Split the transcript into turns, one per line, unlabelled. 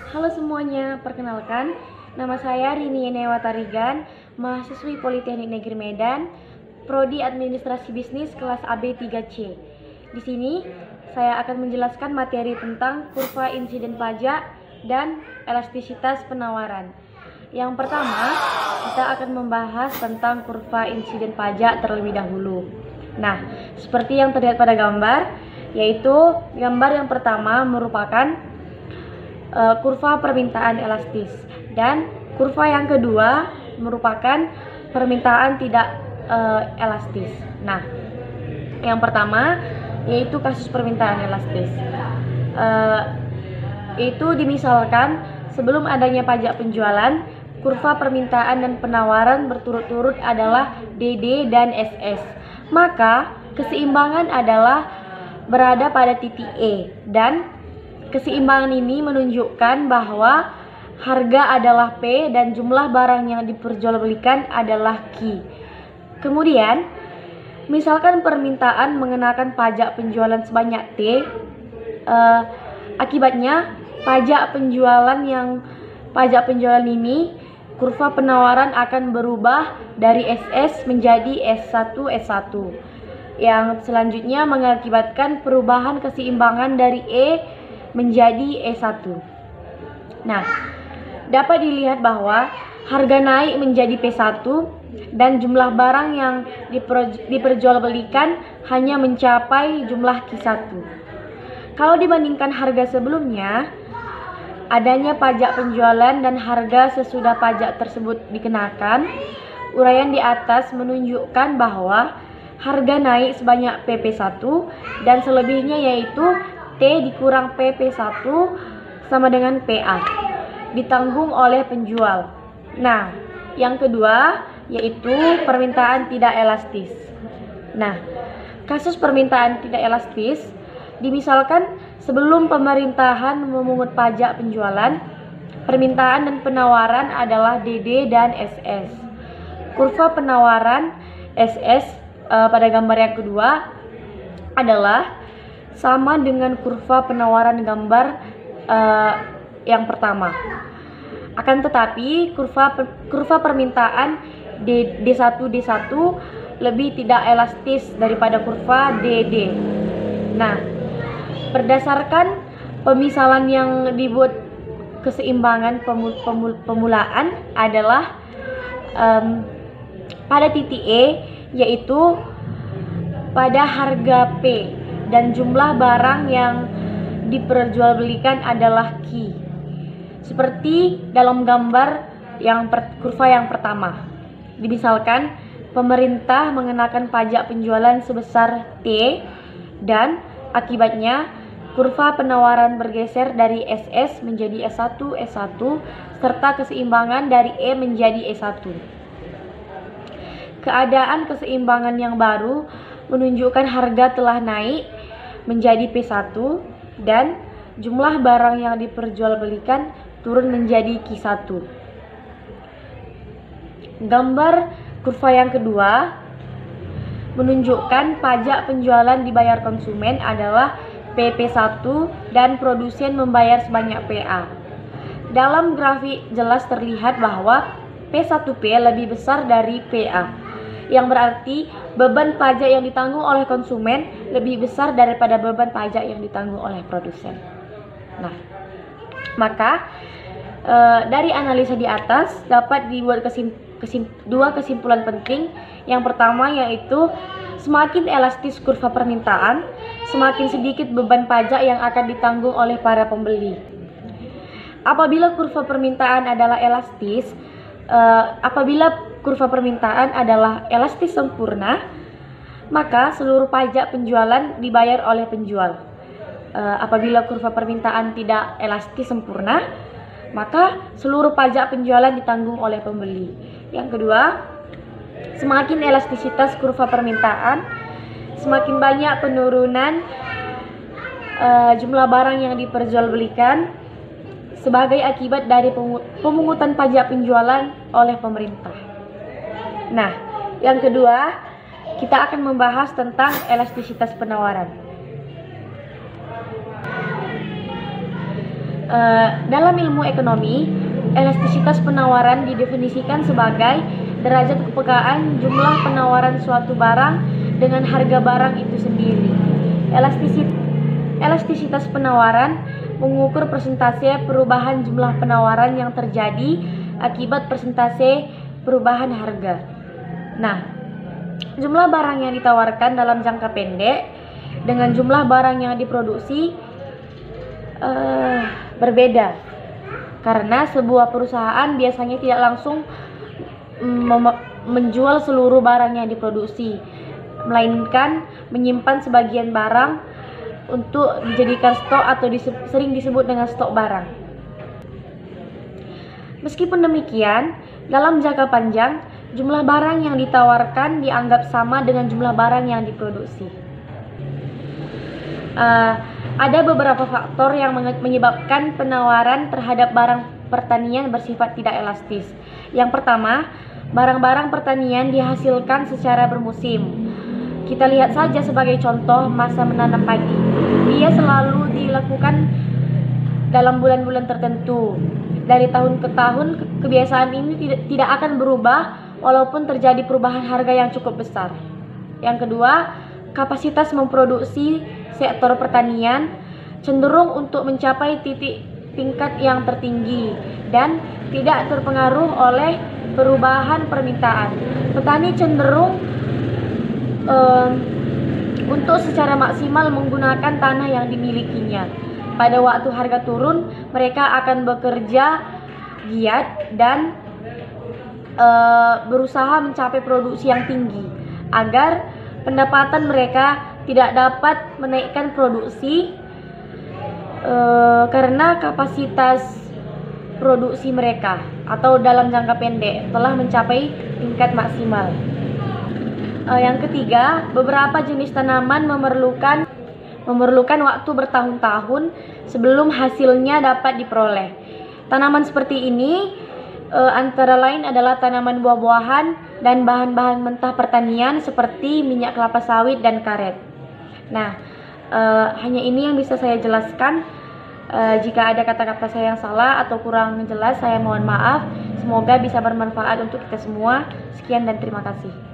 Halo semuanya, perkenalkan nama saya Rini Yenewa Tarigan, mahasiswi Politeknik Negeri Medan, Prodi Administrasi Bisnis kelas AB 3C. Di sini saya akan menjelaskan materi tentang kurva insiden pajak dan elastisitas penawaran. Yang pertama, kita akan membahas tentang kurva insiden pajak terlebih dahulu. Nah, seperti yang terlihat pada gambar, yaitu gambar yang pertama merupakan kurva permintaan elastis, dan kurva yang kedua merupakan permintaan tidak elastis. Nah, yang pertama yaitu kasus permintaan elastis. Itu dimisalkan sebelum adanya pajak penjualan, kurva permintaan dan penawaran berturut-turut adalah DD dan SS. Maka keseimbangan adalah berada pada titik E, dan keseimbangan ini menunjukkan bahwa harga adalah P dan jumlah barang yang diperjualbelikan adalah Q. Kemudian, misalkan permintaan mengenakan pajak penjualan sebanyak T, akibatnya pajak penjualan ini, kurva penawaran akan berubah dari SS menjadi S1 S1, yang selanjutnya mengakibatkan perubahan keseimbangan dari E menjadi E1. Nah, dapat dilihat bahwa harga naik menjadi P1 dan jumlah barang yang diperjualbelikan hanya mencapai jumlah Q1. Kalau dibandingkan harga sebelumnya, adanya pajak penjualan dan harga sesudah pajak tersebut dikenakan, uraian di atas menunjukkan bahwa harga naik sebanyak PP1 dan selebihnya yaitu T dikurang PP1 sama dengan PA, ditanggung oleh penjual. Nah, yang kedua yaitu permintaan tidak elastis. Nah, kasus permintaan tidak elastis dimisalkan sebelum pemerintahan memungut pajak penjualan, permintaan dan penawaran adalah DD dan SS. Kurva penawaran SS pada gambar yang kedua adalah sama dengan kurva penawaran gambar yang pertama. Akan tetapi kurva permintaan D1 lebih tidak elastis daripada kurva DD. Nah, berdasarkan pemisalan yang dibuat, keseimbangan pemulaan adalah pada titik E, yaitu pada harga P dan jumlah barang yang diperjualbelikan adalah Q. Seperti dalam gambar kurva yang pertama. Dimisalkan pemerintah mengenakan pajak penjualan sebesar T dan akibatnya kurva penawaran bergeser dari SS menjadi S1 S1 serta keseimbangan dari E menjadi E1. Keadaan keseimbangan yang baru menunjukkan harga telah naik menjadi P1 dan jumlah barang yang diperjualbelikan turun menjadi Q1. Gambar kurva yang kedua menunjukkan pajak penjualan dibayar konsumen adalah PP1 dan produsen membayar sebanyak PA. Dalam grafik jelas terlihat bahwa P1P lebih besar dari PA, yang berarti beban pajak yang ditanggung oleh konsumen lebih besar daripada beban pajak yang ditanggung oleh produsen. Nah, maka dari analisa di atas dapat dibuat dua kesimpulan penting. Yang pertama yaitu semakin elastis kurva permintaan, semakin sedikit beban pajak yang akan ditanggung oleh para pembeli. Apabila kurva permintaan adalah elastis, sempurna, maka seluruh pajak penjualan dibayar oleh penjual. Apabila kurva permintaan tidak elastis sempurna, maka seluruh pajak penjualan ditanggung oleh pembeli. Yang kedua, semakin elastisitas kurva permintaan, semakin banyak penurunan jumlah barang yang diperjualbelikan sebagai akibat dari pemungutan pajak penjualan oleh pemerintah. Nah, yang kedua, kita akan membahas tentang elastisitas penawaran. Dalam ilmu ekonomi, elastisitas penawaran didefinisikan sebagai derajat kepekaan jumlah penawaran suatu barang dengan harga barang itu sendiri. Elastisitas penawaran mengukur persentase perubahan jumlah penawaran yang terjadi akibat persentase perubahan harga. Nah, jumlah barang yang ditawarkan dalam jangka pendek dengan jumlah barang yang diproduksi berbeda, karena sebuah perusahaan biasanya tidak langsung menjual seluruh barang yang diproduksi, melainkan menyimpan sebagian barang untuk dijadikan stok atau sering disebut dengan stok barang. Meskipun demikian, dalam jangka panjang, jumlah barang yang ditawarkan dianggap sama dengan jumlah barang yang diproduksi. Ada beberapa faktor yang menyebabkan penawaran terhadap barang pertanian bersifat tidak elastis. Yang pertama, barang-barang pertanian dihasilkan secara bermusim. Kita lihat saja sebagai contoh masa menanam padi. Dia selalu dilakukan dalam bulan-bulan tertentu. Dari tahun ke tahun, kebiasaan ini tidak akan berubah walaupun terjadi perubahan harga yang cukup besar. Yang kedua, kapasitas memproduksi sektor pertanian cenderung untuk mencapai tingkat yang tertinggi dan tidak terpengaruh oleh perubahan permintaan. Petani cenderung untuk secara maksimal menggunakan tanah yang dimilikinya. Pada waktu harga turun, mereka akan bekerja giat dan berusaha mencapai produksi yang tinggi agar pendapatan mereka tidak dapat menaikkan produksi karena kapasitas produksi mereka atau dalam jangka pendek telah mencapai tingkat maksimal. Yang ketiga, beberapa jenis tanaman memerlukan waktu bertahun-tahun sebelum hasilnya dapat diperoleh. Tanaman seperti ini antara lain adalah tanaman buah-buahan dan bahan-bahan mentah pertanian seperti minyak kelapa sawit dan karet. Nah, hanya ini yang bisa saya jelaskan. Jika ada kata-kata saya yang salah atau kurang jelas, saya mohon maaf. Semoga bisa bermanfaat untuk kita semua. Sekian dan terima kasih.